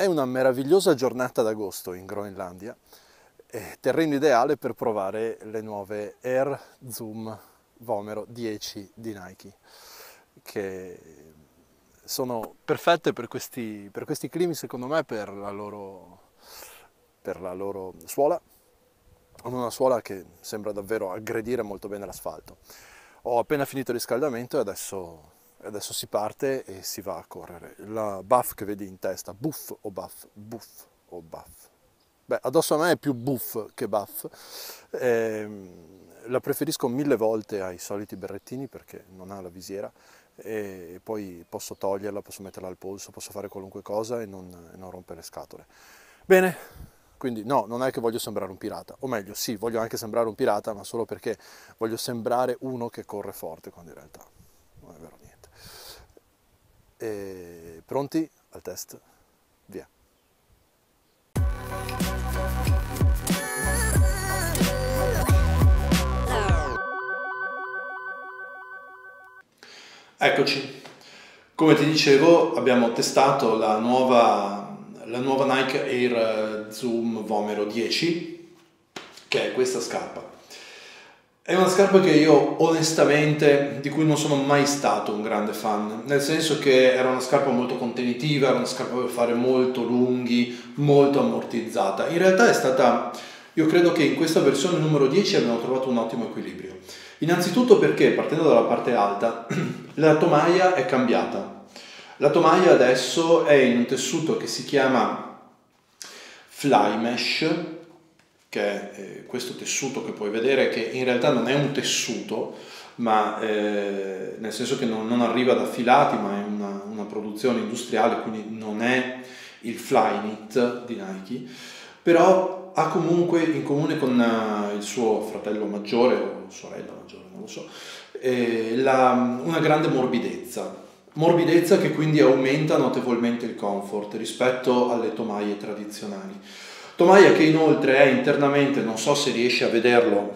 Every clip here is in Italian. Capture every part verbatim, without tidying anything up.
È una meravigliosa giornata d'agosto in Groenlandia, eh, terreno ideale per provare le nuove Air Zoom Vomero dieci di Nike, che sono perfette per questi, per questi climi, secondo me, per la loro, per la loro suola. Hanno una suola che sembra davvero aggredire molto bene l'asfalto. Ho appena finito il riscaldamento e adesso... Adesso si parte e si va a correre. La buff che vedi in testa, buff o buff? Buff o buff? Beh, addosso a me è più buff che buff. Eh, la preferisco mille volte ai soliti berrettini perché non ha la visiera e poi posso toglierla, posso metterla al polso, posso fare qualunque cosa e non, e non rompere le scatole. Bene, quindi no, non è che voglio sembrare un pirata, o meglio, sì, voglio anche sembrare un pirata, ma solo perché voglio sembrare uno che corre forte, quando in realtà non è vero niente. E pronti al test? Via. Eccoci, come ti dicevo abbiamo testato la nuova, la nuova Nike Air Zoom Vomero dieci, che è questa scarpa. È una scarpa che io onestamente, di cui non sono mai stato un grande fan, nel senso che era una scarpa molto contenitiva, era una scarpa per fare molto lunghi, molto ammortizzata. In realtà è stata, io credo che in questa versione numero dieci abbiamo trovato un ottimo equilibrio. Innanzitutto perché, partendo dalla parte alta, la tomaia è cambiata. La tomaia adesso è in un tessuto che si chiama Fly Mesh, che è eh, questo tessuto che puoi vedere, che in realtà non è un tessuto, ma eh, nel senso che non, non arriva da filati, ma è una, una produzione industriale, quindi non è il Flyknit di Nike, però ha comunque in comune con uh, il suo fratello maggiore o sorella maggiore, non lo so, eh, la, una grande morbidezza. Morbidezza che quindi aumenta notevolmente il comfort rispetto alle tomaie tradizionali. Tomaia che inoltre è internamente, non so se riesci a vederlo,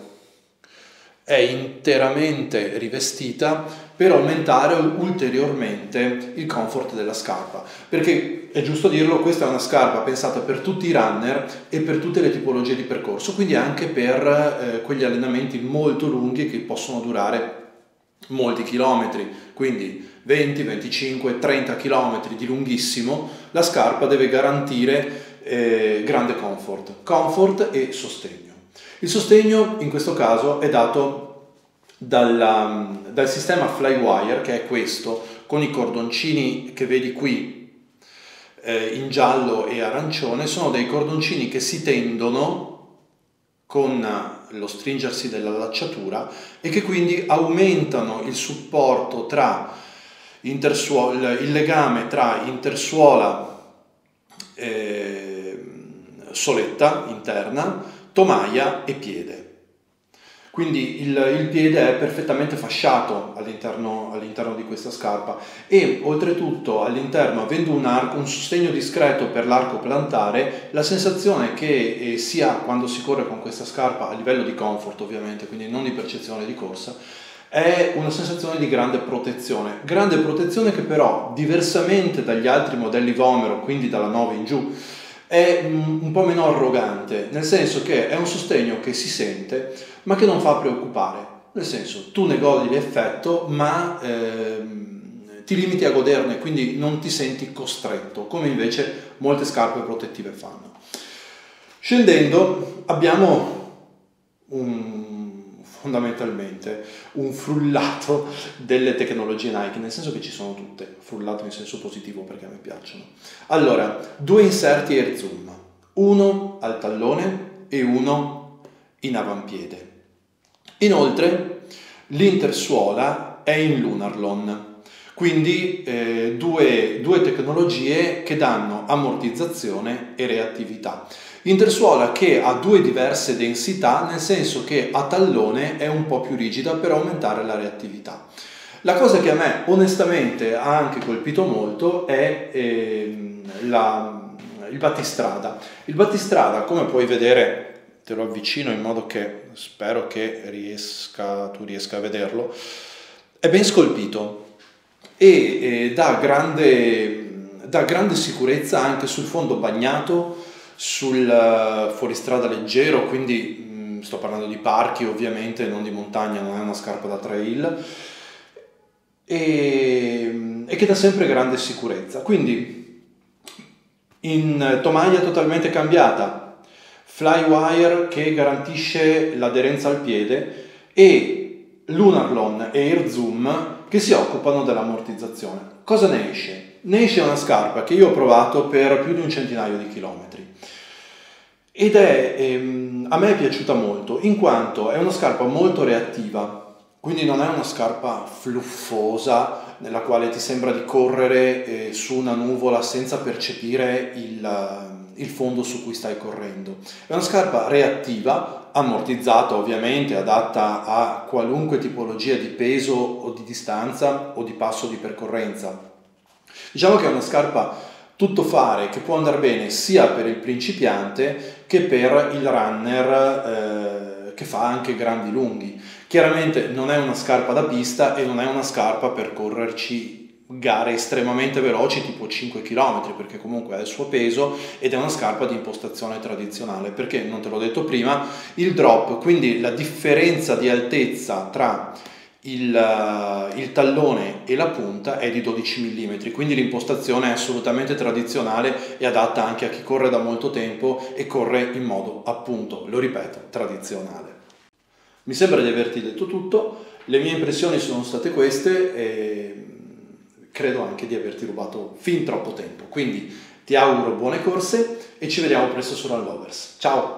è interamente rivestita per aumentare ulteriormente il comfort della scarpa, perché è giusto dirlo, questa è una scarpa pensata per tutti i runner e per tutte le tipologie di percorso, quindi anche per eh, quegli allenamenti molto lunghi che possono durare molti chilometri, quindi venti, venticinque, trenta chilometri di lunghissimo. La scarpa deve garantire Eh, grande comfort, comfort e sostegno. Il sostegno in questo caso è dato dalla, dal sistema Flywire, che è questo, con i cordoncini che vedi qui eh, in giallo e arancione. Sono dei cordoncini che si tendono con lo stringersi della lacciatura e che quindi aumentano il supporto tra intersuola, il legame tra intersuola eh, soletta interna, tomaia e piede. Quindi il, il piede è perfettamente fasciato all'interno, all'interno di questa scarpa e oltretutto all'interno, avendo un arco, un sostegno discreto per l'arco plantare, la sensazione che eh, si ha quando si corre con questa scarpa, a livello di comfort ovviamente, quindi non di percezione di corsa, è una sensazione di grande protezione. Grande protezione che però, diversamente dagli altri modelli Vomero, quindi dalla nove in giù, è un po' meno arrogante, nel senso che è un sostegno che si sente ma che non fa preoccupare, nel senso tu ne godi l'effetto ma ehm, ti limiti a goderne, quindi non ti senti costretto, come invece molte scarpe protettive fanno. Scendendo abbiamo un fondamentalmente un frullato delle tecnologie Nike, nel senso che ci sono tutte, frullato in senso positivo perché a me piacciono. Allora, due inserti Air Zoom, uno al tallone e uno in avampiede. Inoltre l'intersuola è in Lunarlon, quindi eh, due, due tecnologie che danno ammortizzazione e reattività. Intersuola che ha due diverse densità, nel senso che a tallone è un po' più rigida per aumentare la reattività. La cosa che a me onestamente ha anche colpito molto è eh, la, il battistrada. Il battistrada, come puoi vedere, te lo avvicino in modo che spero che riesca, tu riesca a vederlo, è ben scolpito e eh, dà grande dà grande sicurezza anche sul fondo bagnato, sul uh, fuoristrada leggero, quindi mh, sto parlando di parchi ovviamente, non di montagna, non è una scarpa da trail, e, e che dà sempre grande sicurezza. Quindi in tomaia totalmente cambiata, Flywire che garantisce l'aderenza al piede e Lunarlon e Air Zoom che si occupano dell'ammortizzazione. Cosa ne esce? Ne esce una scarpa che io ho provato per più di un centinaio di chilometri ed è, ehm, a me è piaciuta molto in quanto è una scarpa molto reattiva, quindi non è una scarpa fluffosa nella quale ti sembra di correre eh, su una nuvola senza percepire il, il fondo su cui stai correndo. È una scarpa reattiva, ammortizzata ovviamente, adatta a qualunque tipologia di peso o di distanza o di passo di percorrenza. Diciamo che è una scarpa tuttofare che può andare bene sia per il principiante che per il runner eh, che fa anche grandi lunghi. Chiaramente non è una scarpa da pista e non è una scarpa per correrci gare estremamente veloci tipo cinque chilometri, perché comunque ha il suo peso ed è una scarpa di impostazione tradizionale, perché non te l'ho detto prima, il drop, quindi la differenza di altezza tra il, il tallone e la punta è di dodici millimetri, quindi l'impostazione è assolutamente tradizionale e adatta anche a chi corre da molto tempo e corre in modo, appunto, lo ripeto, tradizionale. Mi sembra di averti detto tutto, le mie impressioni sono state queste e credo anche di averti rubato fin troppo tempo, quindi ti auguro buone corse e ci vediamo presto su Run Lovers. Ciao!